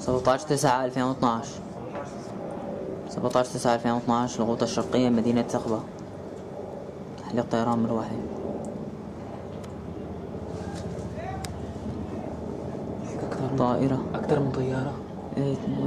17/9/2012. 17/9/2012 الغوطة الشرقية مدينة سقبة. تحليق طيران مروحي. طائرة أكثر من طيارة. إيه.